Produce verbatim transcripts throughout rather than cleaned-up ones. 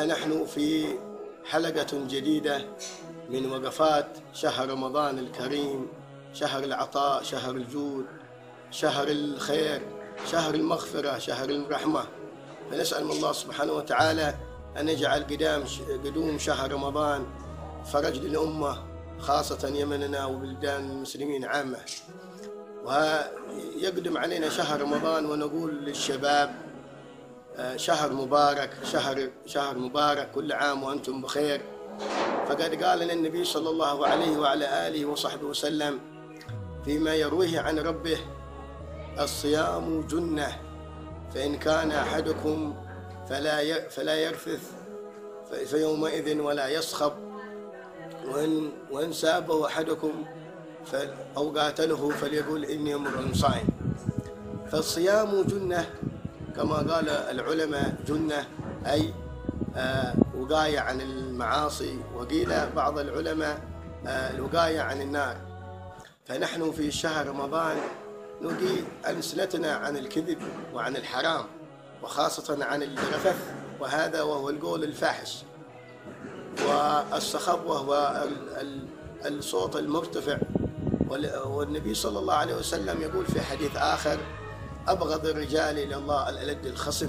ونحن في حلقة جديدة من وقفات شهر رمضان الكريم، شهر العطاء، شهر الجود، شهر الخير، شهر المغفرة، شهر الرحمة. فنسأل من الله سبحانه وتعالى أن يجعل قدام قدوم شهر رمضان فرج للأمة خاصة يمننا وبلدان المسلمين عامة. ويقدم علينا شهر رمضان ونقول للشباب شهر مبارك، شهر شهر مبارك، كل عام وأنتم بخير. فقد قال لنا النبي صلى الله عليه وعلى آله وصحبه وسلم فيما يرويه عن ربه: الصيام جنة، فإن كان أحدكم فلا فلا يرفث فيومئذ ولا يصخب، وإن وإن سابه أحدكم أو قاتله فليقول إني امرؤ صائم. فالصيام جنة كما قال العلماء، جنة أي آه وقاية عن المعاصي، وقيل بعض العلماء آه الوقاية عن النار. فنحن في شهر رمضان نقي ألسنتنا عن الكذب وعن الحرام، وخاصة عن الرفث، وهذا وهو القول الفاحش، والصخب وهو الصوت المرتفع. والنبي صلى الله عليه وسلم يقول في حديث آخر: أبغض الرجال إلى الله الألد الخصم،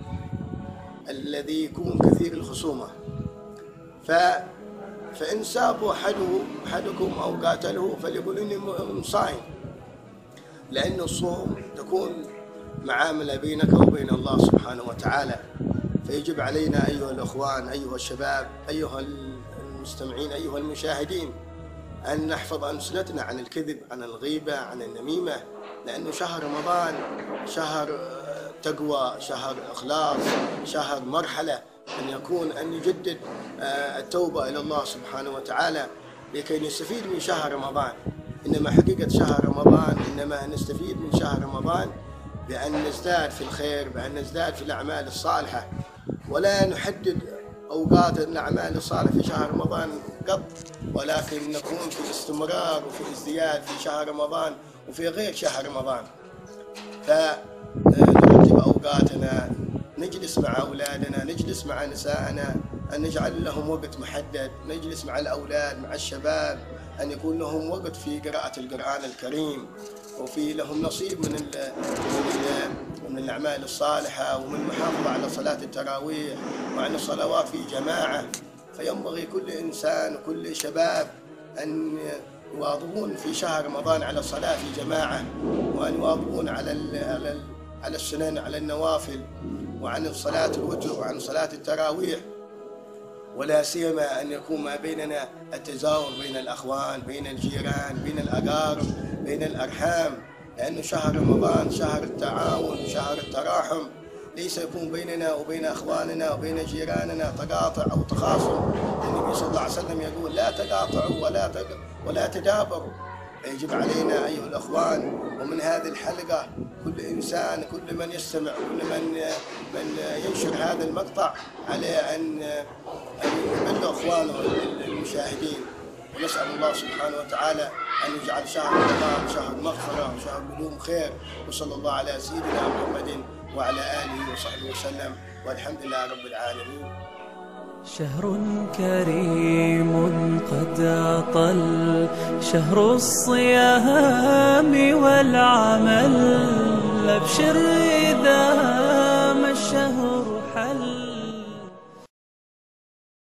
الذي يكون كثير الخصومة. ف فإن سابوا أحدكم أو قاتله فليقول إني صائم، لأن الصوم تكون معاملة بينك وبين الله سبحانه وتعالى. فيجب علينا أيها الأخوان، أيها الشباب، أيها المستمعين، أيها المشاهدين، أن نحفظ ألسنتنا عن الكذب، عن الغيبة، عن النميمة، لأنه شهر رمضان شهر تقوى، شهر إخلاص، شهر مرحلة أن يكون أن يجدد التوبة إلى الله سبحانه وتعالى لكي نستفيد من شهر رمضان. إنما حقيقة شهر رمضان إنما نستفيد من شهر رمضان بأن نزداد في الخير، بأن نزداد في الأعمال الصالحة، ولا نحدد أوقات الأعمال الصالحة في شهر رمضان قط، ولكن نكون في استمرار وفي ازدياد في شهر رمضان وفي غير شهر رمضان. فنرتب أوقاتنا، نجلس مع أولادنا، نجلس مع نسائنا، أن نجعل لهم وقت محدد، نجلس مع الأولاد مع الشباب، أن يكون لهم وقت في قراءة القرآن الكريم، وفي لهم نصيب من من الأعمال الصالحة، ومن المحافظة على صلاة التراويح وعلى الصلوات في جماعة. فينبغي كل إنسان وكل شباب أن يواظبون في شهر رمضان على الصلاة في جماعة، وأن يواظبون على على على السنن، على النوافل، وعن صلاة الوتر، وعن صلاة التراويح. ولا سيما أن يكون ما بيننا التزاور بين الأخوان، بين الجيران، بين الأقارب، بين الأرحام، لأنه شهر رمضان شهر التعاون، شهر التراحم. ليس يكون بيننا وبين أخواننا وبين جيراننا تقاطع أو تخاصم. النبي صلى الله عليه وسلم يقول: لا تقاطعوا ولا ولا تدابروا. يجب علينا أيها الأخوان، ومن هذه الحلقة كل إنسان، كل من يستمع، كل من من ينشر هذا المقطع، عليه أن يبلغ أخوانه المشاهدين. ونسأل الله سبحانه وتعالى أن يجعل شهر رمضان شهر مغفرة وشهر قدوم خير. وصلى الله على سيدنا محمد وعلى آله وصحبه وسلم، والحمد لله رب العالمين. شهر كريم قد أطل، شهر الصيام والعمل، أبشر إذا ما الشهر حل.